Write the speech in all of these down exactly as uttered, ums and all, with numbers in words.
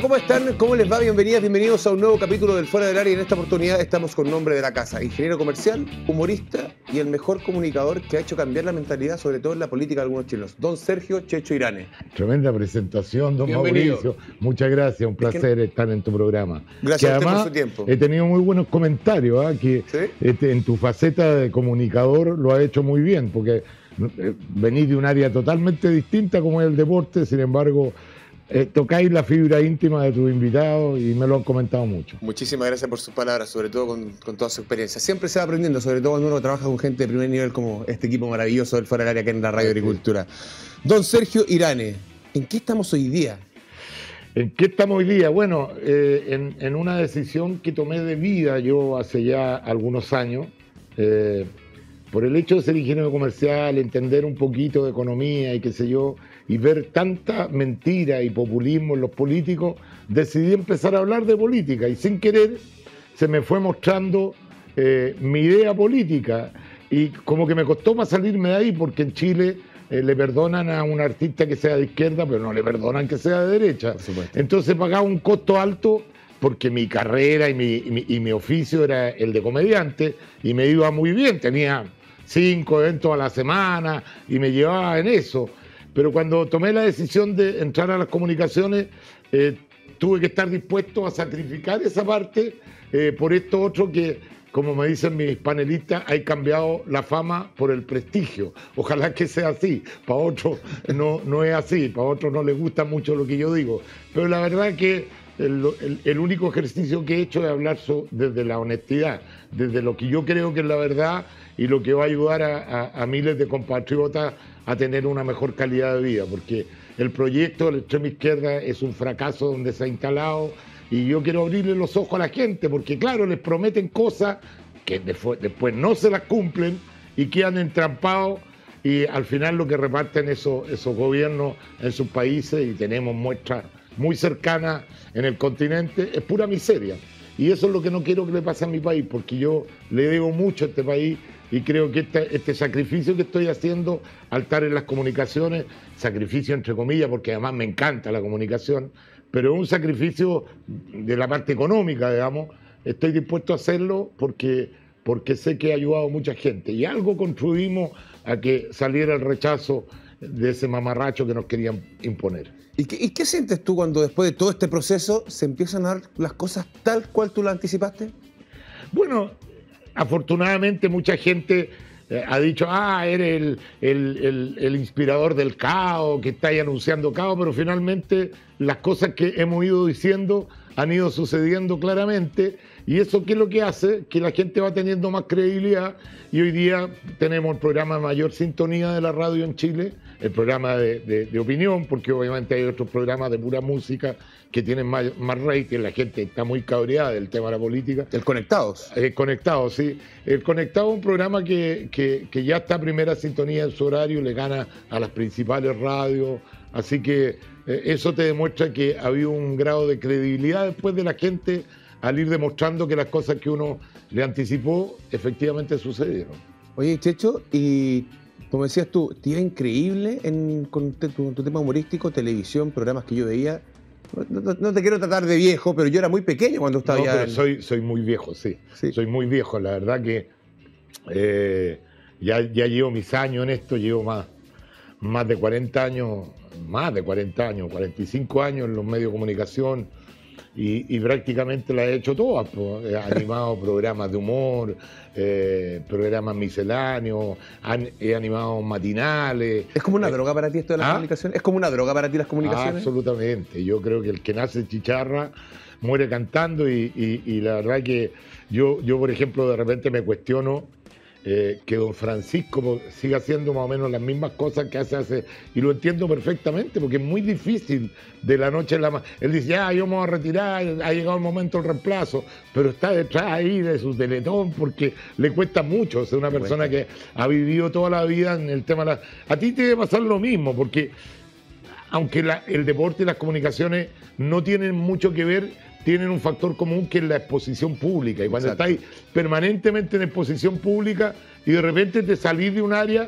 ¿cómo están? ¿Cómo les va? Bienvenidas, bienvenidos a un nuevo capítulo del Fuera del Área. Y en esta oportunidad estamos con nombre de la casa: ingeniero comercial, humorista y el mejor comunicador que ha hecho cambiar la mentalidad, sobre todo en la política de algunos chilenos, don Sergio Checho Irane. Tremenda presentación, don Bienvenido. Mauricio. Muchas gracias, un placer es que... estar en tu programa. Gracias que a usted además, por su tiempo. He tenido muy buenos comentarios, ¿eh? que ¿Sí? este, en tu faceta de comunicador lo has hecho muy bien, porque eh, venís de un área totalmente distinta como es el deporte, sin embargo... Eh, tocáis la fibra íntima de tus invitados y me lo han comentado mucho. Muchísimas gracias por sus palabras, sobre todo con, con toda su experiencia. Siempre se va aprendiendo, sobre todo cuando uno trabaja con gente de primer nivel como este equipo maravilloso del Fuera del Área que en la Radio Agricultura. Don Sergio Irane, ¿en qué estamos hoy día? ¿En qué estamos hoy día? Bueno, eh, en, en una decisión que tomé de vida yo hace ya algunos años, eh, por el hecho de ser ingeniero comercial, entender un poquito de economía y qué sé yo, y ver tanta mentira y populismo en los políticos, decidí empezar a hablar de política y sin querer se me fue mostrando eh, mi idea política y como que me costó más salirme de ahí porque en Chile eh, le perdonan a un artista que sea de izquierda pero no le perdonan que sea de derecha. Por supuesto. Entonces pagaba un costo alto porque mi carrera y mi, y mi, y mi oficio era el de comediante y me iba muy bien, tenía cinco eventos a la semana y me llevaba en eso. Pero cuando tomé la decisión de entrar a las comunicaciones, eh, tuve que estar dispuesto a sacrificar esa parte eh, por esto otro que, como me dicen mis panelistas, hay cambiado la fama por el prestigio. Ojalá que sea así. Para otros no, no es así, para otros no les gusta mucho lo que yo digo. Pero la verdad es que el, el, el único ejercicio que he hecho es hablar so, desde la honestidad, desde lo que yo creo que es la verdad y lo que va a ayudar a, a, a miles de compatriotas a tener una mejor calidad de vida, porque el proyecto de la extrema izquierda es un fracaso donde se ha instalado y yo quiero abrirle los ojos a la gente, porque claro, les prometen cosas que después, después no se las cumplen y quedan entrampados y al final lo que reparten esos, esos gobiernos en sus países, y tenemos muestras muy cercanas en el continente, es pura miseria. Y eso es lo que no quiero que le pase a mi país, porque yo le debo mucho a este país y creo que este, este sacrificio que estoy haciendo al estar en las comunicaciones, sacrificio entre comillas, porque además me encanta la comunicación, pero es un sacrificio de la parte económica, digamos, estoy dispuesto a hacerlo porque, porque sé que ha ayudado a mucha gente. Y algo contribuimos a que saliera el rechazo de ese mamarracho que nos querían imponer. ¿Y qué, ¿Y qué sientes tú cuando después de todo este proceso se empiezan a dar las cosas tal cual tú las anticipaste? Bueno, afortunadamente mucha gente eh, ha dicho, ah, eres el, el, el, el inspirador del caos, que está ahí anunciando caos, pero finalmente las cosas que hemos ido diciendo han ido sucediendo claramente, y eso ¿qué es lo que hace? Que la gente va teniendo más credibilidad, y hoy día tenemos el programa de mayor sintonía de la radio en Chile, el programa de, de, de opinión, porque obviamente hay otros programas de pura música que tienen más, más rating, la gente está muy cabreada del tema de la política. El Conectados. El Conectados, sí. El Conectado es un programa que, que, que ya está a primera sintonía en su horario, le gana a las principales radios, así que eh, eso te demuestra que ha habido un grado de credibilidad después de la gente al ir demostrando que las cosas que uno le anticipó efectivamente sucedieron. Oye, Checho, y como decías tú, te iba increíble en, con te, tu, tu tema humorístico, televisión, programas que yo veía. No, no, no te quiero tratar de viejo, pero yo era muy pequeño cuando estaba no, ya... pero en... soy, soy muy viejo, sí. sí. Soy muy viejo, la verdad que eh, ya, ya llevo mis años en esto, llevo más, más de cuarenta años, más de cuarenta años, cuarenta y cinco años en los medios de comunicación. Y, y prácticamente la he hecho todas, pues. He animado programas de humor, eh, programas misceláneos, han, he animado matinales. ¿Es como una eh, droga para ti esto de las ¿ah? comunicaciones? ¿Es como una droga para ti las comunicaciones? Absolutamente, yo creo que el que nace chicharra muere cantando y, y, y la verdad que yo, yo, por ejemplo, de repente me cuestiono Eh, que don Francisco siga haciendo más o menos las mismas cosas que hace hace, y lo entiendo perfectamente, porque es muy difícil de la noche a la mañana. Él dice, ah, yo me voy a retirar, ha llegado el momento del reemplazo, pero está detrás ahí de su teletón porque le cuesta mucho. Es una persona que ha vivido toda la vida en el tema de la... A ti te debe pasar lo mismo, porque aunque la, el deporte y las comunicaciones no tienen mucho que ver, tienen un factor común que es la exposición pública. Y cuando Exacto. estáis permanentemente en exposición pública y de repente te salís de un área,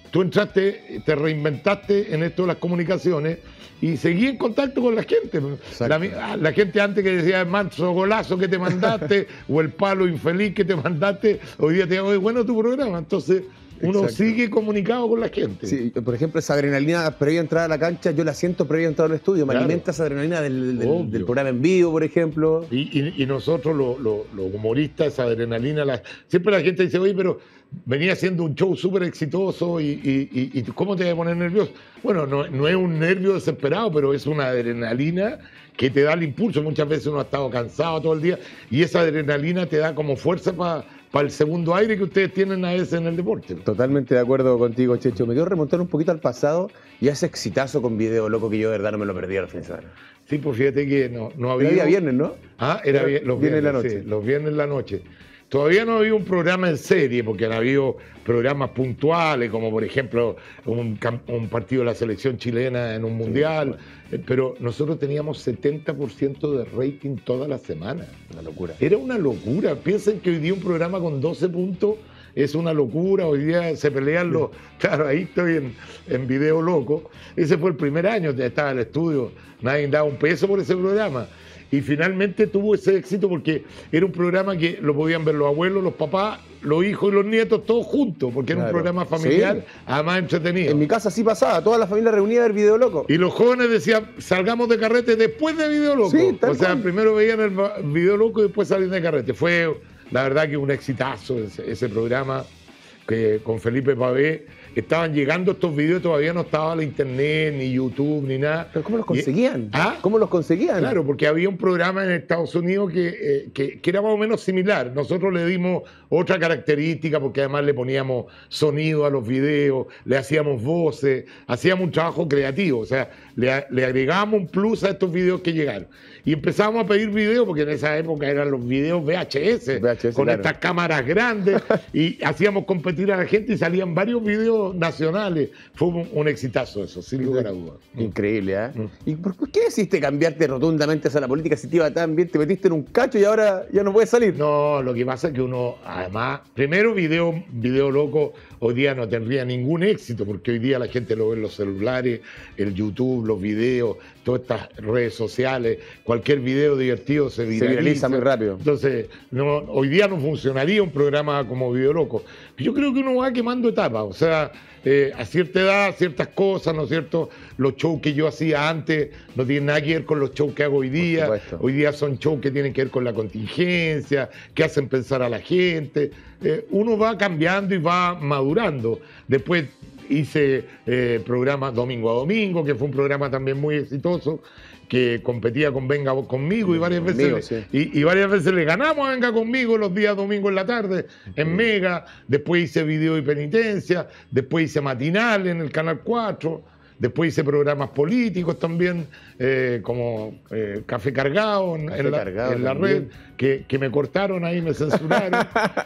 tú entraste, te reinventaste en esto de las comunicaciones y seguí en contacto con la gente. La, la gente antes que decía el manso golazo que te mandaste o el palo infeliz que te mandaste, hoy día te digo, bueno tu programa. Entonces uno Exacto. sigue comunicado con la gente. Sí, por ejemplo, esa adrenalina previa a entrar a la cancha, yo la siento previa a entrar al estudio. Me claro. alimenta esa adrenalina del, del, del programa en vivo, por ejemplo. Y, y, y nosotros, los lo, lo humoristas, esa adrenalina, la, siempre la gente dice, oye, pero venía haciendo un show súper exitoso y, y, y, y ¿cómo te vas a poner nervioso? Bueno, no, no es un nervio desesperado, pero es una adrenalina que te da el impulso. Muchas veces uno ha estado cansado todo el día y esa adrenalina te da como fuerza para para el segundo aire que ustedes tienen a veces en el deporte. Totalmente de acuerdo contigo, Checho. Me quiero remontar un poquito al pasado y a ese exitazo con Video Loco que yo de verdad no me lo perdí al fin de semana. Sí, pues fíjate que no, no había... Era viernes, ¿no? Ah, era vi los viernes, viernes en la noche. Sí, los viernes en la noche. Todavía no había un programa en serie, porque han habido programas puntuales, como por ejemplo un, un partido de la selección chilena en un mundial, sí, bueno. pero nosotros teníamos setenta por ciento de rating toda la semana. Una locura. Era una locura. Piensen que hoy día un programa con doce puntos es una locura. Hoy día se pelean los... Claro, ahí estoy en, en Video Loco. Ese fue el primer año, ya estaba en el estudio, nadie daba un peso por ese programa. Y finalmente tuvo ese éxito porque era un programa que lo podían ver los abuelos, los papás, los hijos y los nietos, todos juntos, porque claro. era un programa familiar, sí. además entretenido. En mi casa sí pasaba, toda la familia reunida a ver Video Loco. Y los jóvenes decían, salgamos de carrete después de Video Loco. Sí, tal o sea, cual. primero veían el Video Loco y después salían de carrete. Fue, la verdad, que un exitazo ese, ese programa que con Felipe Pavé. Estaban llegando estos videos, todavía no estaba la internet, ni YouTube, ni nada. ¿Pero cómo los conseguían? Y, ¿ah? ¿Cómo los conseguían? Claro, porque había un programa en Estados Unidos que, eh, que, que era más o menos similar. Nosotros le dimos otra característica porque además le poníamos sonido a los videos, le hacíamos voces, hacíamos un trabajo creativo. O sea, le, le agregábamos un plus a estos videos que llegaron. Y empezamos a pedir videos, porque en esa época eran los videos V H S, V H S con claro. estas cámaras grandes, y hacíamos competir a la gente y salían varios videos nacionales. Fue un, un exitazo eso, sin lugar a dudas. Increíble, ¿eh? Mm. ¿Y por qué decidiste cambiarte rotundamente hacia la política si te iba tan bien? Te metiste en un cacho y ahora ya no puedes salir. No, lo que pasa es que uno, además, primero Video, video Loco hoy día no tendría ningún éxito, porque hoy día la gente lo ve en los celulares, el YouTube, los videos, todas estas redes sociales, cualquier video divertido se viraliza. Se viraliza muy rápido. Entonces, no, hoy día no funcionaría un programa como Video Loco. Yo creo que uno va quemando etapas, o sea, eh, a cierta edad, ciertas cosas, ¿no es cierto? Los shows que yo hacía antes no tienen nada que ver con los shows que hago hoy día. Hoy día son shows que tienen que ver con la contingencia, que hacen pensar a la gente. Eh, uno va cambiando y va madurando. Después hice eh, programas domingo a domingo, que fue un programa también muy exitoso, que competía con Venga Conmigo y varias veces, Conmigo, sí. y, y varias veces le ganamos a Venga Conmigo los días domingo en la tarde en Mega. Después hice Video y Penitencia, después hice Matinal en el Canal cuatro, después hice programas políticos también, eh, como eh, Café Cargado en, Café en la, cargado en la red, que, que me cortaron ahí, me censuraron,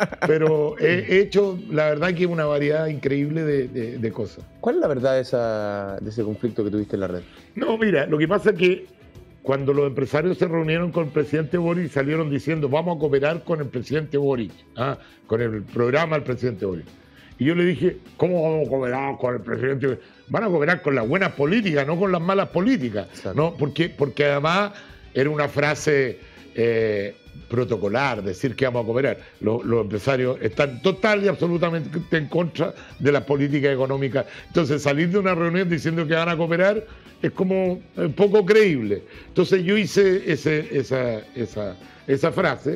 pero he hecho, la verdad, que una variedad increíble de, de, de cosas. ¿Cuál es la verdad de, esa, de ese conflicto que tuviste en la red? No, mira, lo que pasa es que cuando los empresarios se reunieron con el presidente Boric, salieron diciendo, vamos a cooperar con el presidente Boric, ¿ah? con el programa del presidente Boric. Y yo le dije, ¿cómo vamos a cooperar con el presidente? Van a cooperar con las buenas políticas, no con las malas políticas. ¿No? Porque, porque además era una frase eh, protocolar, decir que vamos a cooperar. Los, los empresarios están total y absolutamente en contra de las políticas económicas. Entonces, salir de una reunión diciendo que van a cooperar es como eh, poco creíble. Entonces, yo hice ese, esa, esa, esa frase.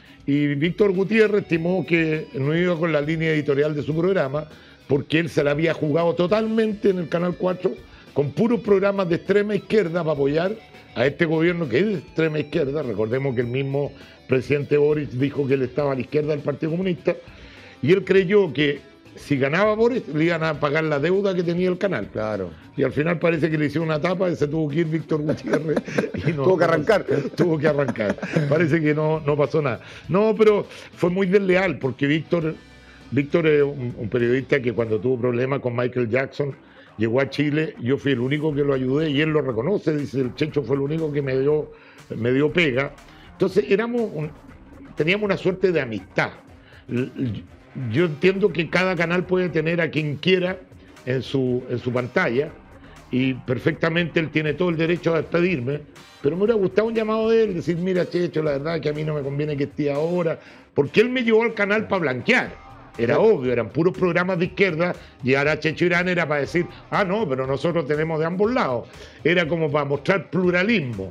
Y Víctor Gutiérrez estimó que no iba con la línea editorial de su programa, porque él se la había jugado totalmente en el Canal cuatro con puros programas de extrema izquierda para apoyar a este gobierno que es de extrema izquierda. Recordemos que el mismo presidente Boric dijo que él estaba a la izquierda del Partido Comunista, y él creyó que si ganaba Boric le iban a pagar la deuda que tenía el canal. Claro. Y al final parece que le hicieron una tapa y se tuvo que ir Víctor Gutiérrez. Y no, tuvo que arrancar. No, tuvo que arrancar. Parece que no, no pasó nada. No, pero fue muy desleal, porque Víctor, Víctor es un, un periodista que cuando tuvo problemas con Michael Jackson llegó a Chile. Yo fui el único que lo ayudé y él lo reconoce. Dice, el Checho fue el único que me dio, me dio pega. Entonces éramos un, teníamos una suerte de amistad. Yo entiendo que cada canal puede tener a quien quiera en su, en su pantalla y perfectamente él tiene todo el derecho a despedirme, pero me hubiera gustado un llamado de él, decir, mira Checho, la verdad que a mí no me conviene que esté ahora, porque él me llevó al canal para blanquear. Era sí. obvio, eran puros programas de izquierda, llegar a Checho Irán era para decir, ah, no, pero nosotros tenemos de ambos lados. Era como para mostrar pluralismo.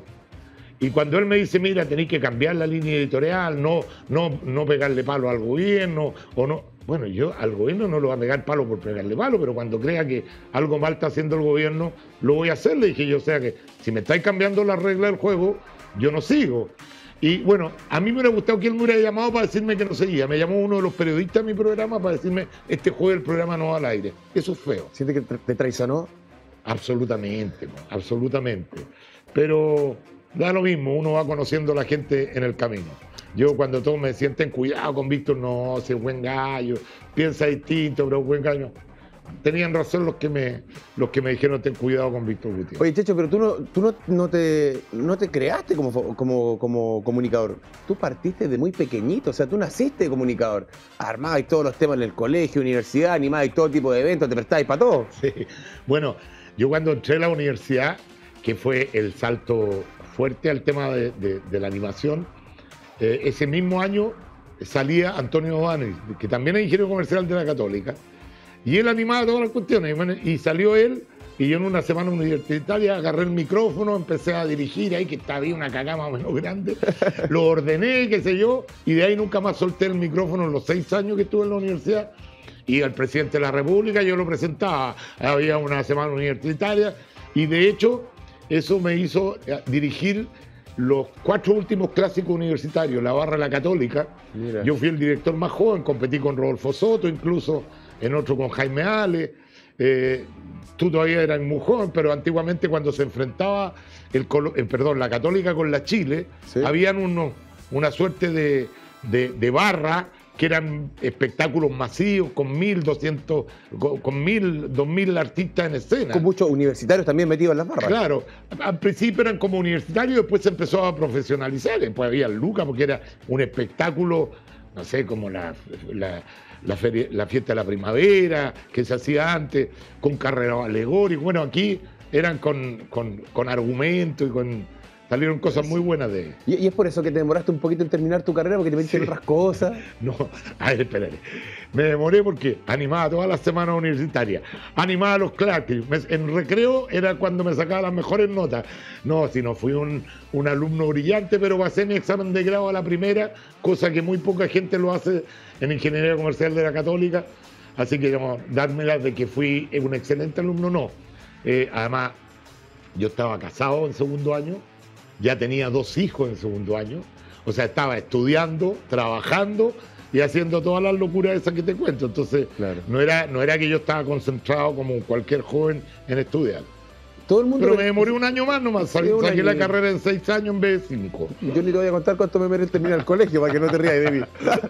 Y cuando él me dice, mira, tenéis que cambiar la línea editorial, no, no, no pegarle palo al gobierno, o no. Bueno, yo al gobierno no lo voy a pegar palo por pegarle palo, pero cuando crea que algo mal está haciendo el gobierno, lo voy a hacer. Le dije yo, o sea que si me estáis cambiando la regla del juego, yo no sigo. Y bueno, a mí me hubiera gustado que él me hubiera llamado para decirme que no seguía. Me llamó uno de los periodistas de mi programa para decirme, este jueves el programa no va al aire. Eso es feo. ¿Siente que te traicionó? Absolutamente, absolutamente. Pero da lo mismo, uno va conociendo a la gente en el camino. Yo cuando todos me sienten cuidado con Víctor, no, si es buen gallo, piensa distinto, pero es buen gallo. Tenían razón los que me, los que me dijeron ten cuidado con Víctor Gutiérrez. Oye, Checho, pero tú no, tú no, no, te, no te creaste como, como, como comunicador. Tú partiste de muy pequeñito, o sea, tú naciste comunicador. Armabas todos los temas en el colegio, universidad, animabas todo tipo de eventos, te prestabas para todo. Sí. Bueno, yo cuando entré a la universidad, que fue el salto fuerte al tema de, de, de la animación, eh, ese mismo año salía Antonio O'Donnell, que también es ingeniero comercial de la Católica. Y él animaba todas las cuestiones, y salió él, y yo en una semana universitaria agarré el micrófono, empecé a dirigir ahí, que estaba ahí una cagada más o menos grande, lo ordené, qué sé yo, y de ahí nunca más solté el micrófono en los seis años que estuve en la universidad. Y al presidente de la República yo lo presentaba, había una semana universitaria, y de hecho eso me hizo dirigir los cuatro últimos clásicos universitarios, la barra de la Católica. Mira. Yo fui el director más joven, competí con Rodolfo Soto incluso, en otro con Jaime Ale, eh, tú todavía eras muy joven, pero antiguamente cuando se enfrentaba el, el, perdón, la Católica con la Chile, ¿sí? Habían unos, una suerte de, de, de barra que eran espectáculos masivos con mil, doscientos, con, con mil, dos mil artistas en escena. Con muchos universitarios también metidos en las barras. Claro, al principio eran como universitarios, después se empezó a profesionalizar, después había Luca porque era un espectáculo, no sé, como la... la La, feria, la fiesta de la primavera, que se hacía antes, con carreras alegóricas. Bueno, aquí eran con, con, con argumentos y con... Salieron cosas muy buenas de... ¿Y, ¿Y es por eso que te demoraste un poquito en terminar tu carrera? ¿Porque te metiste en otras cosas? No, a ver, espérate. Me demoré porque animaba todas las semanas universitarias, animaba los clásicos. En recreo era cuando me sacaba las mejores notas. No, si no fui un, un alumno brillante, pero pasé mi examen de grado a la primera, cosa que muy poca gente lo hace en Ingeniería Comercial de la Católica. Así que, digamos, dármela de que fui un excelente alumno, no. Eh, además, yo estaba casado en segundo año, ya tenía dos hijos en segundo año, o sea, estaba estudiando, trabajando y haciendo todas las locuras esas que te cuento. Entonces, claro. no, era, no era que yo estaba concentrado como cualquier joven en estudiar. Todo el mundo Pero me demoré un año más nomás, salí, saqué la carrera en seis años en vez de cinco. Yo ni te voy a contar cuánto me merece terminar el colegio para que no te rías de mí.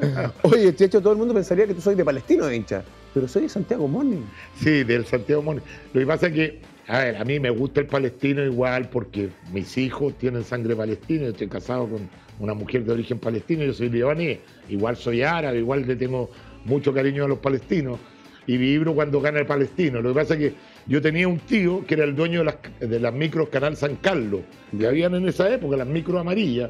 Oye, Checho, todo el mundo pensaría que tú soy de Palestino, de hincha, pero soy de Santiago Morning. Sí, del Santiago Morning. Lo que pasa es que, a ver, a mí me gusta el palestino igual porque mis hijos tienen sangre palestina, yo estoy casado con una mujer de origen palestino, yo soy libanés, igual soy árabe, igual le tengo mucho cariño a los palestinos y vibro cuando gana el palestino. Lo que pasa es que yo tenía un tío que era el dueño de las, de las micros Canal San Carlos, que habían en esa época, las micros amarillas,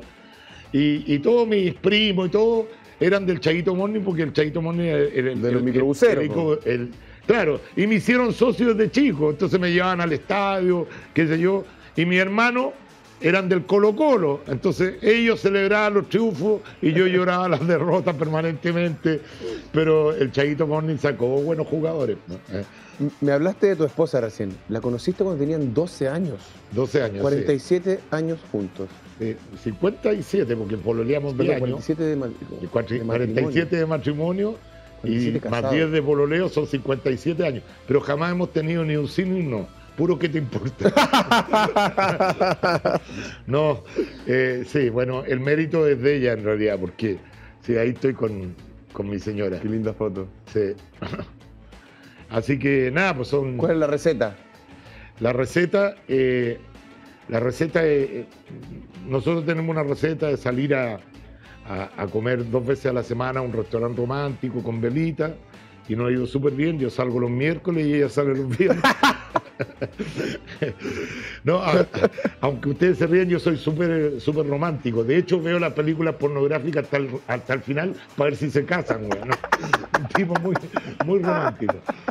y, y todos mis primos y todos eran del Chaguito Morning porque el Chaguito Morning era el, el, de los microbuseros. El, el, Claro, y me hicieron socio desde chico, entonces me llevaban al estadio, qué sé yo, y mi hermano eran del Colo Colo, entonces ellos celebraban los triunfos y yo lloraba las derrotas permanentemente, pero el Chaguito Morning sacó buenos jugadores, ¿no? Eh. Me hablaste de tu esposa recién, la conociste cuando tenían doce años. doce años, cuarenta y siete sí. años juntos. Eh, cincuenta y siete, porque pololeamos diez años. cuarenta y siete de, ma de cuarenta y siete de matrimonio. Y más diez de pololeo son cincuenta y siete años. Pero jamás hemos tenido ni un sí ni un no. Puro que te importa. No, eh, sí, bueno, el mérito es de ella en realidad, porque sí, ahí estoy con, con mi señora. Qué linda foto. Sí. Así que nada, pues son... ¿Cuál es la receta? La receta, eh, la receta, eh, nosotros tenemos una receta de salir a... A, a comer dos veces a la semana a un restaurante romántico con velita y nos ha ido súper bien. Yo salgo los miércoles y ella sale los viernes. No, a, a, aunque ustedes se ríen, yo soy súper súper romántico. De hecho, veo las películas pornográficas hasta el, hasta el final para ver si se casan, güey, ¿no? Un tipo muy, muy romántico.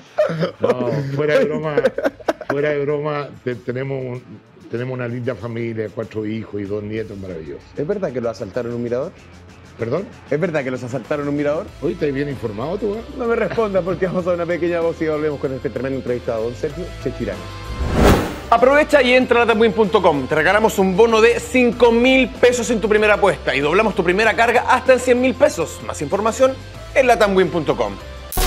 No, fuera de broma, fuera de broma, te, tenemos, un, tenemos una linda familia, cuatro hijos y dos nietos maravillosos. ¿Es verdad que lo asaltaron en un mirador? ¿Perdón? ¿Es verdad que los asaltaron en un mirador? Hoy estás bien informado tú, ¿eh? No me responda porque vamos a una pequeña voz y volvemos con este tremendo entrevistado, don Sergio Chechirane. Aprovecha y entra a latamwin punto com. Te regalamos un bono de cinco mil pesos en tu primera apuesta y doblamos tu primera carga hasta en cien mil pesos. Más información en latamwin punto com.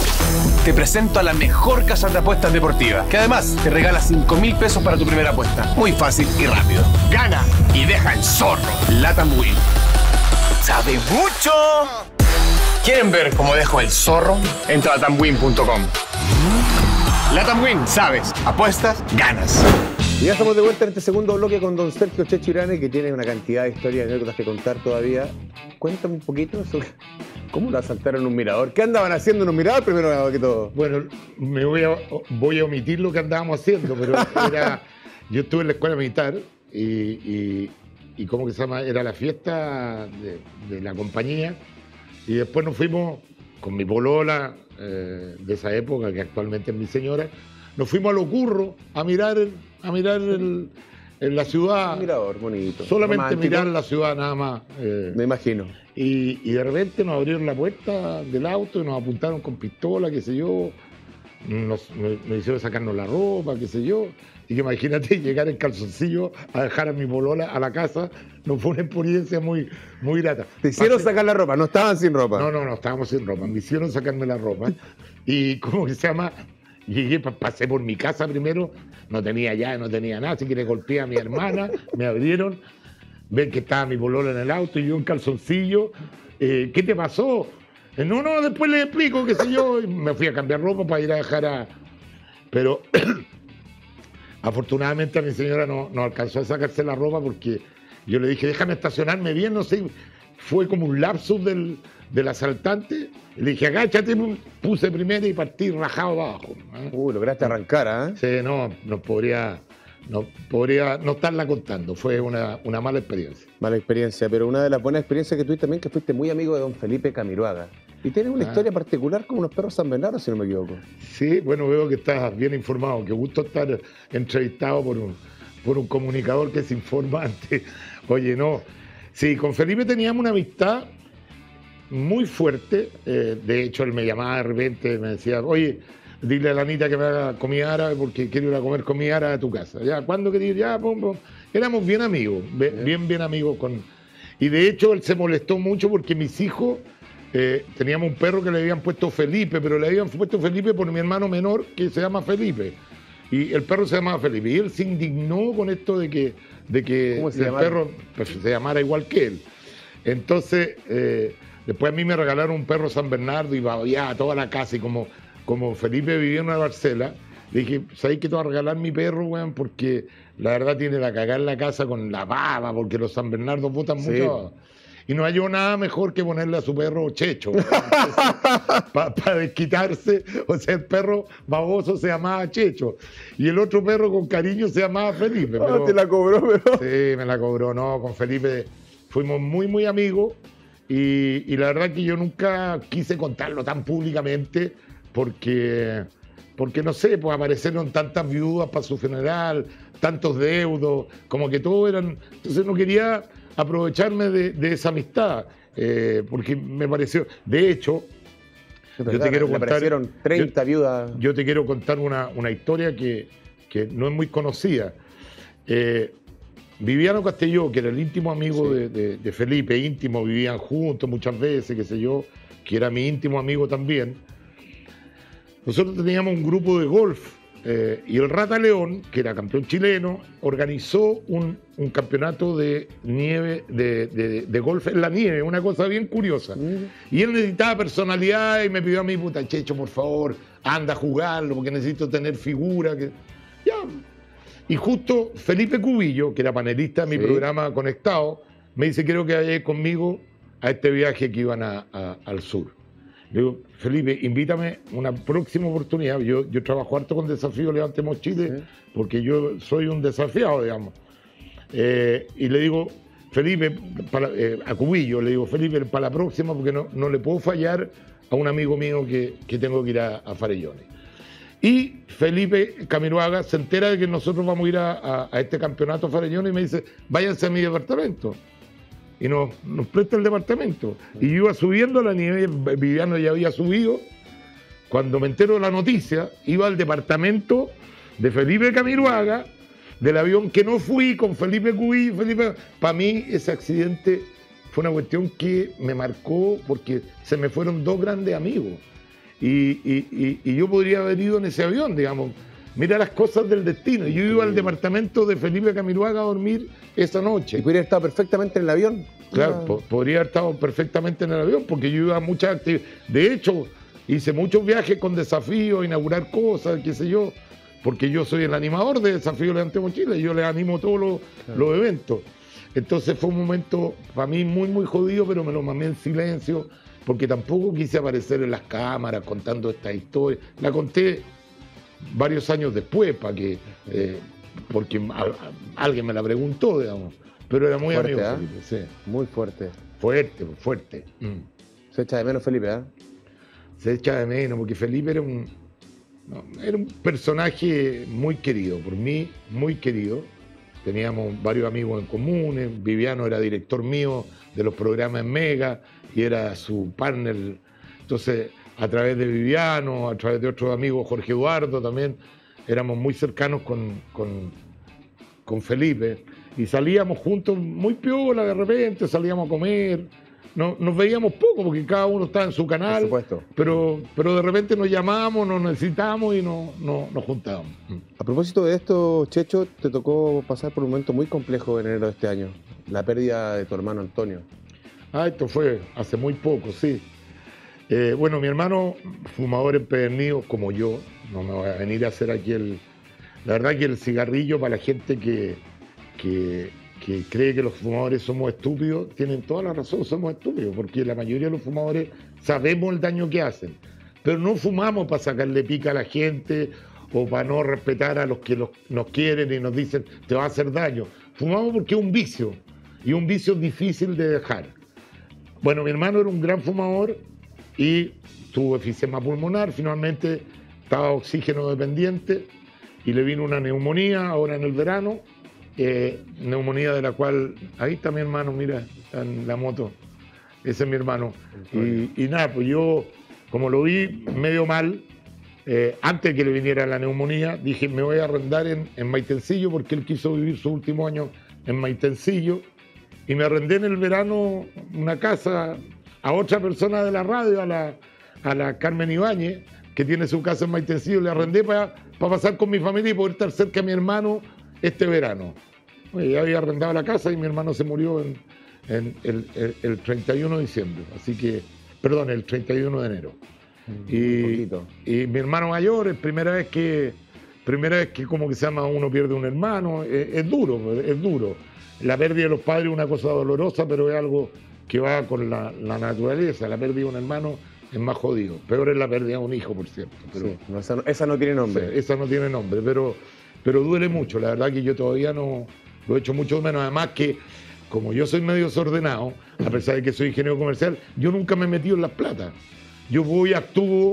Te presento a la mejor casa de apuestas deportiva, que además te regala cinco mil pesos para tu primera apuesta. Muy fácil y rápido. Gana y deja el zorro. Latamwin. ¡Sabe mucho! ¿Quieren ver cómo dejo el zorro? Entra a latamwin punto com. Latamwin, sabes, apuestas, ganas. Y ya estamos de vuelta en este segundo bloque con don Sergio Chechirane, que tiene una cantidad de historias y anécdotas que contar todavía. Cuéntame un poquito sobre cómo lo asaltaron en un mirador. ¿Qué andaban haciendo en un mirador primero que todo? Bueno, me voy a, voy a omitir lo que andábamos haciendo, pero era, yo estuve en la escuela militar y, y, y ¿cómo que se llama? Era la fiesta de, de la compañía y después nos fuimos con mi polola eh, de esa época, que actualmente es mi señora, nos fuimos a Lo Curro a mirar, el, a mirar el, en la ciudad. Un mirador bonito. Solamente romántico. Mirar la ciudad nada más. Eh, Me imagino. Y, y de repente nos abrieron la puerta del auto y nos apuntaron con pistola, qué sé yo. Nos, nos, nos hicieron sacarnos la ropa, qué sé yo. Y que imagínate llegar en calzoncillo a dejar a mi polola a la casa. No fue una experiencia muy, muy grata. Te hicieron Pasé... sacar la ropa, no estaban sin ropa. No, no, no, estábamos sin ropa. Me hicieron sacarme la ropa. Y ¿cómo que se llama? Llegué, pasé por mi casa primero, no tenía llave, no tenía nada, así que le golpeé a mi hermana, me abrieron, ven que estaba mi polola en el auto y yo en calzoncillo. Eh, ¿Qué te pasó? Eh, no, no, después le explico, qué sé yo. Y me fui a cambiar ropa para ir a dejar a... Pero afortunadamente a mi señora no, no alcanzó a sacarse la ropa porque yo le dije, déjame estacionarme bien, no sé. Fue como un lapsus del, del asaltante. Le dije, agáchate, puse primero y partí rajado abajo. ¿eh? Uh, lograste arrancar, ¿eh? Sí, no, no podría, no podría no estarla contando. Fue una, una mala experiencia. Mala experiencia, pero una de las buenas experiencias que tuviste también que fuiste muy amigo de don Felipe Camiroaga. Y tienes una ah. historia particular como unos perros San Bernardo, si no me equivoco. Sí, bueno, veo que estás bien informado. Qué gusto estar entrevistado por un, por un comunicador que es informante. Oye, no. Sí, con Felipe teníamos una amistad muy fuerte. Eh, de hecho, él me llamaba de repente, me decía, oye, dile a la Anita que me haga comida árabe porque quiero ir a comer comida árabe a tu casa. Ya, ¿cuándo quería ir? Ya, pum, pum. Éramos bien amigos, bien, bien, bien amigos. Con... Y de hecho, él se molestó mucho porque mis hijos, eh, teníamos un perro que le habían puesto Felipe, pero le habían puesto Felipe por mi hermano menor que se llama Felipe. Y el perro se llamaba Felipe. Y él se indignó con esto de que, de que el perro pues, se llamara igual que él. Entonces, eh, después a mí me regalaron un perro San Bernardo y babeaba toda la casa. Y como, como Felipe vivía en una parcela, le dije, ¿sabes qué te voy a regalar mi perro, weón? Porque la verdad tiene la cagada en la casa con la baba, porque los San Bernardos botan sí. mucho. Y no halló nada mejor que ponerle a su perro Checho. Para pa desquitarse. O sea, el perro baboso se llamaba Checho. Y el otro perro con cariño se llamaba Felipe. Ah, pero, te la cobró, pero... Sí, me la cobró. No, con Felipe fuimos muy, muy amigos. Y, y la verdad que yo nunca quise contarlo tan públicamente porque, porque no sé, pues aparecieron tantas viudas para su funeral, tantos deudos, como que todos eran... Entonces no quería... aprovecharme de, de esa amistad, eh, porque me pareció, de hecho, verdad, yo te quiero contar, aparecieron treinta yo, viudas. Yo te quiero contar una, una historia que, que no es muy conocida. Eh, Viviano Castelló, que era el íntimo amigo sí. de, de, de Felipe, íntimo, vivían juntos muchas veces, qué sé yo, que era mi íntimo amigo también. Nosotros teníamos un grupo de golf. Eh, y el Rata León, que era campeón chileno, organizó un, un campeonato de nieve, de, de, de golf en la nieve, una cosa bien curiosa. Mm. Y él necesitaba personalidad y me pidió a mí, puta, Checho, por favor, anda a jugarlo porque necesito tener figura. Que... Ya. Y justo Felipe Cubillo, que era panelista de mi sí. programa Conectado, me dice, quiero que vayáis conmigo a este viaje que iban a, a, al sur. Le digo, Felipe, invítame una próxima oportunidad. Yo, yo trabajo harto con Desafío Levantemos Chile, sí, porque yo soy un desafiado, digamos. Eh, y le digo, Felipe, para, eh, a Cubillo, le digo, Felipe, para la próxima, porque no, no le puedo fallar a un amigo mío que, que tengo que ir a, a Farellones. Y Felipe Camiroaga se entera de que nosotros vamos a ir a, a, a este campeonato Farellones y me dice, váyanse a mi departamento. Y nos, nos presta el departamento. Y yo iba subiendo la nieve, Viviano ya había subido. Cuando me entero de la noticia, iba al departamento de Felipe Camiroaga, del avión que no fui, con Felipe Cubillo. Felipe... Para mí ese accidente fue una cuestión que me marcó porque se me fueron dos grandes amigos. Y, y, y, y yo podría haber ido en ese avión, digamos. Mira las cosas del destino. Yo iba al departamento de Felipe Camiroaga a dormir esa noche. ¿Y podría haber estado perfectamente en el avión? Claro, po podría haber estado perfectamente en el avión, porque yo iba a muchas actividades. De hecho, hice muchos viajes con Desafío, inaugurar cosas, qué sé yo, porque yo soy el animador de Desafío Levantemos Chile, yo les animo todos los, claro, los eventos. Entonces fue un momento para mí muy, muy jodido, pero me lo mamé en silencio, porque tampoco quise aparecer en las cámaras contando esta historia. La conté varios años después, para que, eh, porque a, a, alguien me la preguntó, digamos, pero era muy fuerte, amigo, ¿eh? Felipe, sí. Muy fuerte. Fuerte, fuerte. Mm. Se echa de menos Felipe, ¿eh? Se echa de menos, porque Felipe era un, no, era un personaje muy querido, por mí, muy querido. Teníamos varios amigos en común, Viviano era director mío de los programas en Mega y era su partner. Entonces, a través de Viviano, a través de otros amigos, Jorge Eduardo también, éramos muy cercanos con, con, con Felipe. Y salíamos juntos muy piola de repente, salíamos a comer. No, nos veíamos poco porque cada uno estaba en su canal. Por supuesto. Pero, pero de repente nos llamamos, nos necesitamos y no, no, nos juntábamos. A propósito de esto, Checho, te tocó pasar por un momento muy complejo en enero de este año. La pérdida de tu hermano Antonio. Ah, esto fue hace muy poco, sí. Eh, bueno, mi hermano, fumador empedernido como yo, no me voy a venir a hacer aquí el... La verdad que el cigarrillo, para la gente que, que, que cree que los fumadores somos estúpidos, tienen toda la razón, somos estúpidos, porque la mayoría de los fumadores sabemos el daño que hacen, pero no fumamos para sacarle pica a la gente o para no respetar a los que los, nos quieren y nos dicen te va a hacer daño. Fumamos porque es un vicio, y un vicio difícil de dejar. Bueno, mi hermano era un gran fumador y tuvo efisema pulmonar, finalmente estaba oxígeno dependiente y le vino una neumonía ahora en el verano, eh, neumonía de la cual, ahí está mi hermano, mira, está en la moto, ese es mi hermano. Y, y nada, pues yo, como lo vi medio mal, eh, antes de que le viniera la neumonía, dije, me voy a arrendar en, en Maitencillo, porque él quiso vivir sus últimos años en Maitencillo, y me arrendé en el verano una casa a otra persona de la radio, a la, a la Carmen Ibáñez, que tiene su casa en Maitencillo, le arrendé para pa pasar con mi familia y poder estar cerca de mi hermano este verano. Oye, ya había arrendado la casa y mi hermano se murió en, en el, el, el treinta y uno de diciembre, así que, perdón, el treinta y uno de enero. Mm, y, y mi hermano mayor, es primera vez que, primera vez que como que se llama uno pierde un hermano, es, es duro, es duro. La pérdida de los padres es una cosa dolorosa, pero es algo que va con la, la naturaleza. La pérdida de un hermano es más jodido. Peor es la pérdida de un hijo, por cierto. Pero, sí, no, esa, no, esa no tiene nombre. Esa no tiene nombre, pero, pero duele mucho. La verdad que yo todavía no lo he hecho mucho menos. Además que, como yo soy medio desordenado, a pesar de que soy ingeniero comercial, yo nunca me he metido en las plata. Yo voy, actúo.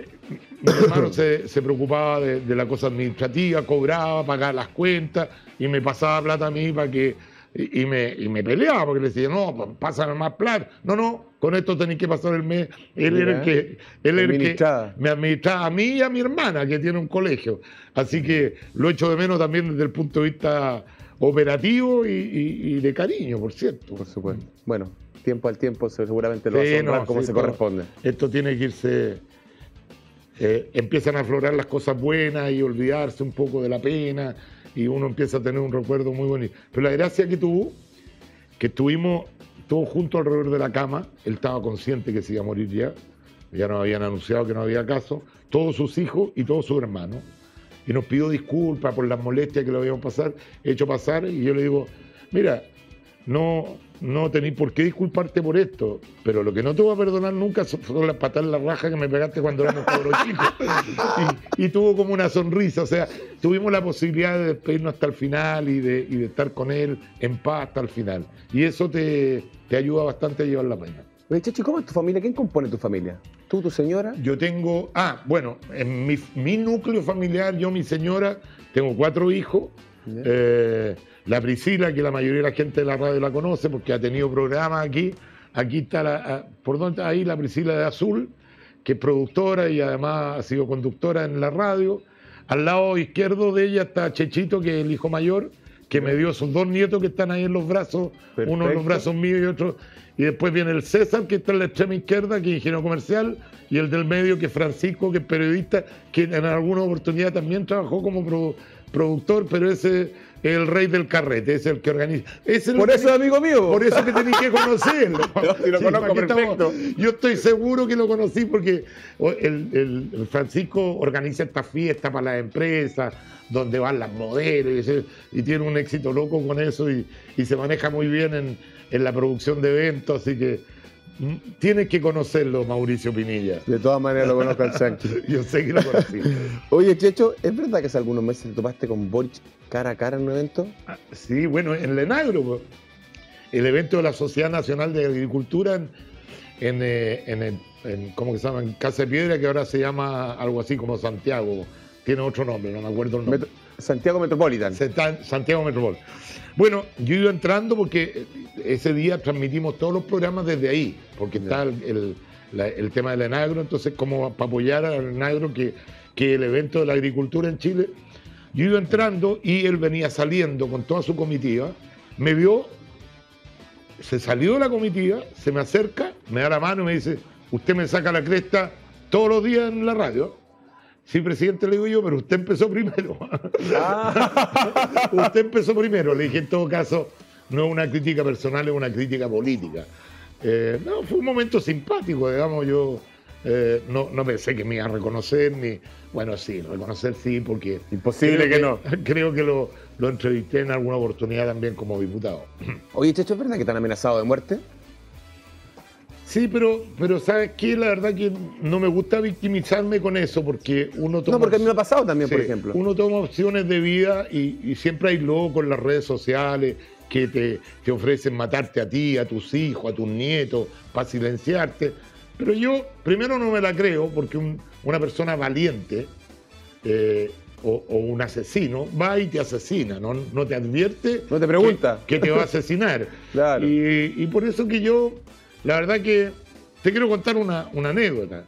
Mi hermano se, se preocupaba de, de la cosa administrativa, cobraba, pagaba las cuentas y me pasaba plata a mí para que... Y, y, me, y me peleaba porque le decía, no, pásame más plata. No, no, con esto tenéis que pasar el mes. Él Mira, era el que, él era el que me administraba a mí y a mi hermana, que tiene un colegio. Así que lo echo de menos también desde el punto de vista operativo y, y, y de cariño, por cierto. Por supuesto. Bueno, tiempo al tiempo seguramente lo sí, vas a honrar no, como sí, se no, corresponde. Esto tiene que irse... Eh, empiezan a aflorar las cosas buenas y olvidarse un poco de la pena y uno empieza a tener un recuerdo muy bonito. Pero la gracia que tuvo, que estuvimos todos juntos alrededor de la cama, él estaba consciente que se iba a morir ya, ya nos habían anunciado que no había caso, todos sus hijos y todos sus hermanos, y nos pidió disculpas por las molestias que lo habíamos pasar, hecho pasar, y yo le digo, mira, no, no tenés por qué disculparte por esto, pero lo que no te voy a perdonar nunca son las patadas en la raja que me pegaste cuando éramos cabros chicos. Y, y tuvo como una sonrisa, o sea, tuvimos la posibilidad de despedirnos hasta el final y de, y de estar con él en paz hasta el final. Y eso te, te ayuda bastante a llevar la pena. Oye, Checho, ¿cómo es tu familia? ¿Quién compone tu familia? ¿Tú, tu señora? Yo tengo, ah, bueno, en mi, mi núcleo familiar, yo, mi señora, tengo cuatro hijos. Eh, la Priscila, que la mayoría de la gente de la radio la conoce porque ha tenido programas aquí. Aquí está, la, ¿por dónde está ahí la Priscila de Azul? Que es productora y además ha sido conductora en la radio. Al lado izquierdo de ella está Chechito, que es el hijo mayor, que me dio sus dos nietos que están ahí en los brazos, Perfecto. Uno en los brazos míos y otro. Y después viene el César, que está en la extrema izquierda, que es ingeniero comercial, y el del medio, que es Francisco, que es periodista, que en alguna oportunidad también trabajó como pro, productor, pero ese es el rey del carrete, es el que organiza. Es el por eso es amigo mío. Por eso que tenéis que conocerlo. No, si lo sí, conozco perfecto. Estamos, yo estoy seguro que lo conocí porque el, el, el Francisco organiza estas fiestas para las empresas, donde van las modelos, y, y tiene un éxito loco con eso, y, y se maneja muy bien en, en la producción de eventos, así que tienes que conocerlo, Mauricio Pinilla. De todas maneras lo conozco al Sancho. Yo sé que lo conocí. Oye, Checho, ¿es verdad que hace algunos meses te topaste con Boric cara a cara en un evento? Ah, sí, bueno, en Lenagro, el evento de la Sociedad Nacional de Agricultura en, en, en, en, en ¿cómo que se llama? En Casa de Piedra, que ahora se llama algo así como Santiago. Tiene otro nombre, no me acuerdo el nombre. Metro, Santiago Metropolitan. Santiago Metropolitan. Bueno, yo iba entrando porque ese día transmitimos todos los programas desde ahí, porque está el, el, la, el tema del Lenagro, entonces como para apoyar al Lenagro, que, que el evento de la agricultura en Chile. Yo iba entrando y él venía saliendo con toda su comitiva, me vio, se salió de la comitiva, se me acerca, me da la mano y me dice, usted me saca la cresta todos los días en la radio. Sí, presidente, le digo yo, pero usted empezó primero. Ah. Usted empezó primero. Le dije, en todo caso, no es una crítica personal, es una crítica política. Eh, no, fue un momento simpático, digamos, yo eh, no, no pensé que me iba a reconocer, ni... Bueno, sí, reconocer sí, porque... Imposible que, que no. Creo que lo, lo entrevisté en alguna oportunidad también como diputado. Oye, Checho, ¿es verdad que están amenazados de muerte? Sí, pero, pero ¿sabes qué? La verdad que no me gusta victimizarme con eso, porque uno toma... No, porque a mí me ha pasado también, sí, por ejemplo. Uno toma opciones de vida y, y siempre hay locos en las redes sociales que te, te ofrecen matarte a ti, a tus hijos, a tus nietos, para silenciarte. Pero yo, primero, no me la creo, porque un, una persona valiente eh, o, o un asesino va y te asesina, no, no te advierte... No te pregunta. Que, que te va a asesinar. Claro. Y, y por eso que yo... La verdad que te quiero contar una, una anécdota.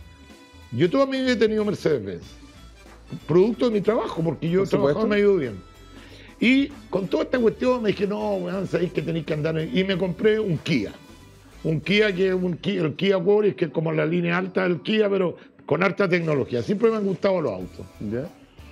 Yo toda mi vida he tenido Mercedes-Benz, producto de mi trabajo, porque yo he trabajado, me ha ido bien. Y con toda esta cuestión me dije, no, weón, sabéis que tenéis que andar. Y me compré un Kia. Un Kia que es un Kia, el Kia Coris, que es como la línea alta del Kia, pero con alta tecnología. Siempre me han gustado los autos. ¿Ya?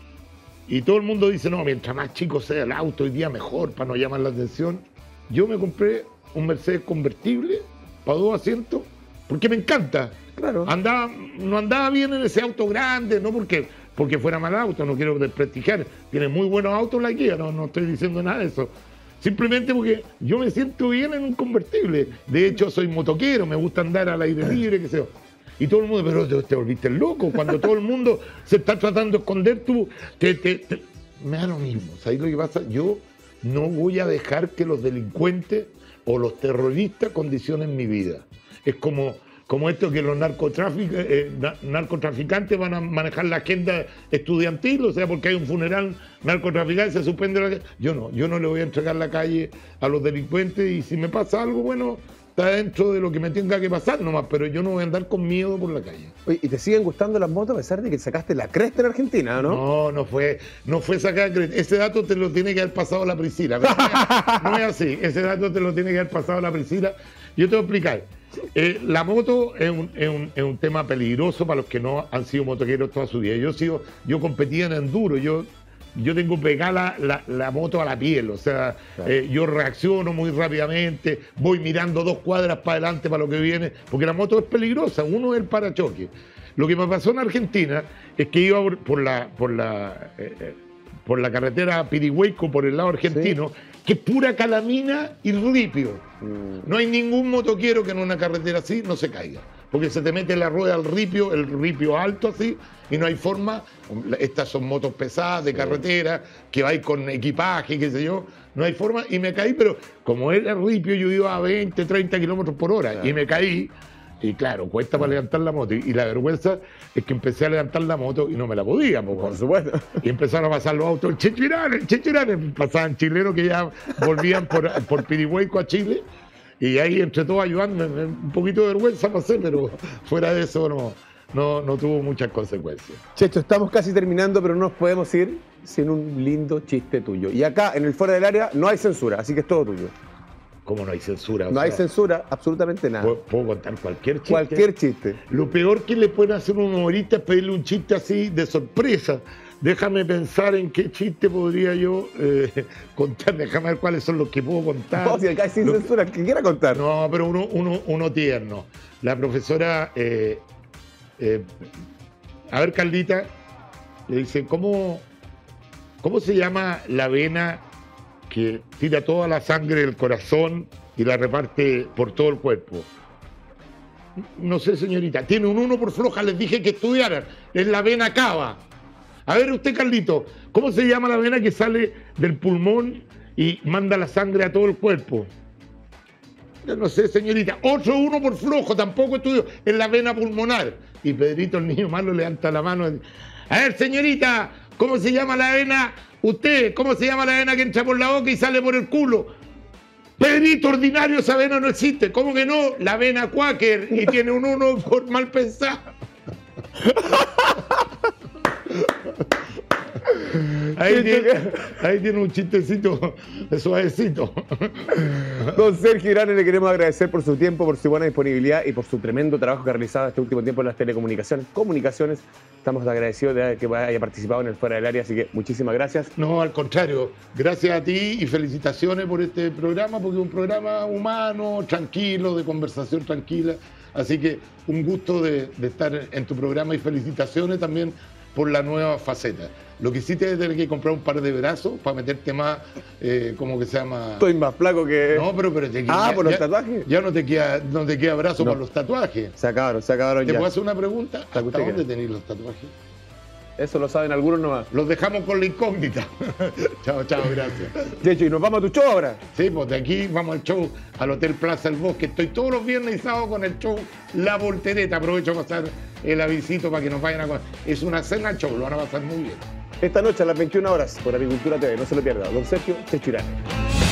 Y todo el mundo dice, no, mientras más chico sea el auto, hoy día mejor, para no llamar la atención. Yo me compré un Mercedes convertible para dos asientos, porque me encanta. Claro. Andaba, no andaba bien en ese auto grande, no porque, porque fuera mal auto, no quiero desprestigiar. Tiene muy buenos autos la Kia, no, no estoy diciendo nada de eso. Simplemente porque yo me siento bien en un convertible. De hecho, soy motoquero, me gusta andar al aire libre, qué sé yo. Y todo el mundo, pero te, te volviste loco. Cuando todo el mundo se está tratando de esconder, tú te, te, te... me da lo mismo. ¿Sabes lo que pasa? Yo no voy a dejar que los delincuentes o los terroristas condicionen mi vida. Es como, como esto que los narcotrafic- eh, na- narcotraficantes van a manejar la agenda estudiantil, o sea, porque hay un funeral narcotraficante, se suspende la... Yo no, yo no le voy a entregar la calle a los delincuentes y si me pasa algo, bueno, está dentro de lo que me tenga que pasar nomás, pero yo no voy a andar con miedo por la calle. Oye, ¿y te siguen gustando las motos a pesar de que sacaste la cresta en Argentina, no? No, no fue, no fue sacar cresta. Ese dato te lo tiene que haber pasado la Priscila. No, no es así, ese dato te lo tiene que haber pasado la Priscila. Yo te voy a explicar. Eh, la moto es un, es, un, es un tema peligroso para los que no han sido motoqueros toda su vida. Yo, he sido, yo competía en enduro, yo... Yo tengo pegada la, la, la moto a la piel, o sea, claro. eh, yo reacciono muy rápidamente, voy mirando dos cuadras para adelante para lo que viene, porque la moto es peligrosa, uno es el parachoque. Lo que me pasó en Argentina es que iba por, por la, por la, eh, por la carretera Pirihueco, por el lado argentino, sí, que es pura calamina y ripio. Mm. No hay ningún motoquero que en una carretera así no se caiga, porque se te mete la rueda al ripio, el ripio alto así, y no hay forma. Estas son motos pesadas de carretera, que vais con equipaje, qué sé yo, no hay forma, y me caí, pero como era ripio, yo iba a veinte, treinta kilómetros por hora, claro, y me caí. Y claro, cuesta para levantar la moto. Y la vergüenza es que empecé a levantar la moto y no me la podía. Por, por supuesto. Y empezaron a pasar los autos. El Chechirán, el Chechirán. Pasaban chilenos que ya volvían por, por Pirihueco a Chile. Y ahí entre todos ayudándome. Un poquito de vergüenza pasé, pero fuera de eso no, no, no tuvo muchas consecuencias. Checho, estamos casi terminando, pero no nos podemos ir sin un lindo chiste tuyo. Y acá, en el Fuera del Área, no hay censura, así que es todo tuyo. ¿Cómo no hay censura? No o sea, hay censura, absolutamente nada. ¿puedo, ¿Puedo contar cualquier chiste? Cualquier chiste. Lo peor que le pueden hacer a un humorista es pedirle un chiste así de sorpresa. Déjame pensar en qué chiste podría yo eh, contar. Déjame ver cuáles son los que puedo contar. No, si acá hay sin lo censura, que quiera contar. No, pero uno, uno, uno tierno. La profesora, eh, eh, a ver, Carlita, le dice, ¿cómo, ¿cómo se llama la vena que tira toda la sangre del corazón y la reparte por todo el cuerpo? No sé, señorita. Tiene un uno por floja, les dije que estudiaran. Es la vena cava. A ver usted, Carlito, ¿cómo se llama la vena que sale del pulmón y manda la sangre a todo el cuerpo? Yo no sé, señorita. Otro uno por flojo, tampoco estudio. Es la vena pulmonar. Y Pedrito, el niño malo, levanta la mano. A ver, señorita, ¿cómo se llama la vena? Usted, ¿cómo se llama la vena que entra por la boca y sale por el culo? Pedrito, ordinario, esa vena no existe. ¿Cómo que no? La vena Quaker y tiene un uno por mal pensar. Ahí tiene, ahí tiene un chistecito suavecito. Don Sergio Iranes, le queremos agradecer por su tiempo, por su buena disponibilidad y por su tremendo trabajo que ha realizado este último tiempo en las telecomunicaciones. Comunicaciones. Estamos agradecidos de que haya participado en el Fuera del Área, así que muchísimas gracias. No, al contrario, gracias a ti y felicitaciones por este programa, porque es un programa humano, tranquilo, de conversación tranquila. Así que un gusto de, de estar en tu programa y felicitaciones también por la nueva faceta. Lo que sí te debe tener que comprar un par de brazos para meterte más, eh, ¿cómo que se llama? Estoy más flaco que... No, pero, pero te Ah, ya, ¿por los ya, tatuajes? Ya no te queda, no te queda brazo no. para los tatuajes. Se acabaron, se acabaron ¿Te ya. puedo hacer una pregunta? ¿Hasta dónde quiera. tenéis los tatuajes? Eso lo saben algunos nomás. Los dejamos con la incógnita. Chao, chao, gracias. Checho, ¿y nos vamos a tu show ahora? Sí, pues de aquí vamos al show al Hotel Plaza El Bosque. Estoy todos los viernes y sábados con el show La Voltereta. Aprovecho para pasar el avisito para que nos vayan a... Es una cena show, lo van a pasar muy bien. Esta noche a las veintiuna horas por Agricultura T V, no se lo pierda. Don Sergio Checho Iranes.